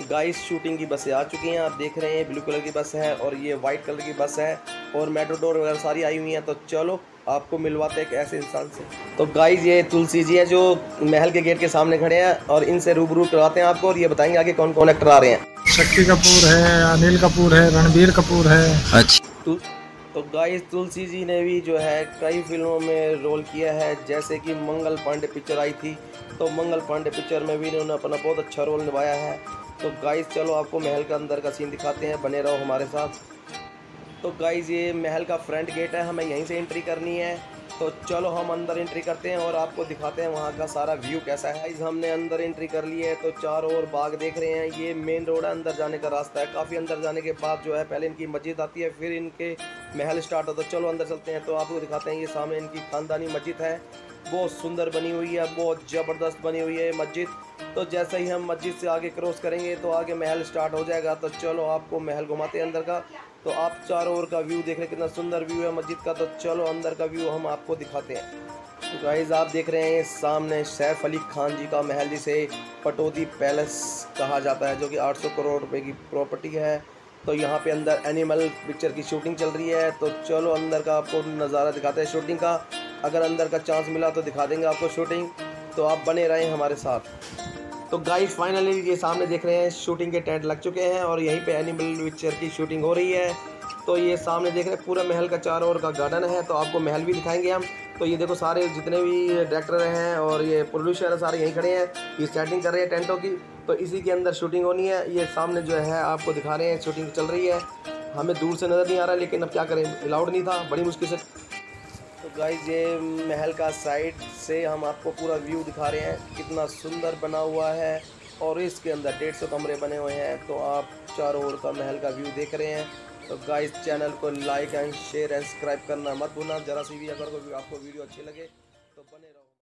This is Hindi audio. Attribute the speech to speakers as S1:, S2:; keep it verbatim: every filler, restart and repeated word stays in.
S1: गाइस शूटिंग की बसें आ चुकी हैं, आप देख रहे हैं ब्लू कलर की बस है और ये वाइट कलर की बस है और मेट्रोडोर वगैरह सारी आई हुई हैं। तो चलो आपको मिलवाते हैं एक ऐसे इंसान से। तो गाइस ये तुलसी जी हैं जो महल के गेट के सामने खड़े हैं और इनसे रूबरू करवाते हैं आपको और ये बताएंगे आगे कौन कौन एक्टर आ रहे हैं।
S2: शक्ति कपूर है, अनिल कपूर है, रणबीर कपूर है।
S1: अच्छा तो, तो गाइस तुलसी जी ने भी जो है कई फिल्मों में रोल किया है, जैसे कि मंगल पांडे पिक्चर आई थी तो मंगल पांडे पिक्चर में भी इन्होंने अपना बहुत अच्छा रोल निभाया है। तो गाइस चलो आपको महल का अंदर का सीन दिखाते हैं, बने रहो हमारे साथ। तो गाइस ये महल का फ्रंट गेट है, हमें यहीं से एंट्री करनी है। तो चलो हम अंदर एंट्री करते हैं और आपको दिखाते हैं वहाँ का सारा व्यू कैसा है। गाइस हमने अंदर एंट्री कर ली है, तो चारों ओर बाग देख रहे हैं। ये मेन रोड है, अंदर जाने का रास्ता है। काफ़ी अंदर जाने के बाद जो है पहले इनकी मस्जिद आती है, फिर इनके महल स्टार्ट होता है। चलो अंदर चलते हैं। तो आपको दिखाते हैं, ये सामने इनकी खानदानी मस्जिद है, बहुत सुंदर बनी हुई है, बहुत ज़बरदस्त बनी हुई है मस्जिद। तो जैसे ही हम मस्जिद से आगे क्रॉस करेंगे तो आगे महल स्टार्ट हो जाएगा। तो चलो आपको महल घुमाते हैं अंदर का। तो आप चारों ओर का व्यू देख रहे हैं, कितना सुंदर व्यू है मस्जिद का। तो चलो अंदर का व्यू हम आपको दिखाते हैं। तो गाइस आप देख रहे हैं सामने सैफ अली खान जी का महल, जिसे पटौदी पैलेस कहा जाता है, जो कि आठ सौ करोड़ रुपए की प्रॉपर्टी है। तो यहाँ पे अंदर एनिमल पिक्चर की शूटिंग चल रही है। तो चलो अंदर का आपको नज़ारा दिखाते हैं शूटिंग का। अगर अंदर का चांस मिला तो दिखा देंगे आपको शूटिंग, तो आप बने रहें हमारे साथ। तो गाइस फाइनली ये सामने देख रहे हैं शूटिंग के टेंट लग चुके हैं और यहीं पे एनिमल पिक्चर की शूटिंग हो रही है। तो ये सामने देख रहे हैं पूरा महल का चारों ओर का गार्डन है, तो आपको महल भी दिखाएंगे हम। तो ये देखो सारे जितने भी डायरेक्टर हैं और ये प्रोड्यूसर है सारे यहीं खड़े हैं, ये सेटिंग कर रहे हैं टेंटों की। तो इसी के अंदर शूटिंग होनी है। ये सामने जो है आपको दिखा रहे हैं शूटिंग चल रही है। हमें दूर से नज़र नहीं आ रहा, लेकिन अब क्या करें, अलाउड नहीं था, बड़ी मुश्किल से। तो गाइस ये महल का साइड से हम आपको पूरा व्यू दिखा रहे हैं, कितना सुंदर बना हुआ है और इसके अंदर डेढ़ सौ कमरे बने हुए हैं। तो आप चारों ओर का महल का व्यू देख रहे हैं। तो गाइस चैनल को like and share and subscribe करना मत भूलना। जरा सी भी अगर कोई आपको वीडियो अच्छी लगे तो बने रहो।